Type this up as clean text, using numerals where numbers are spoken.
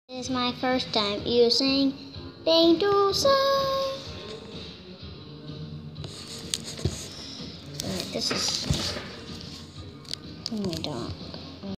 This is my first time using Paint-Tool. Alright, this is... Oh my god.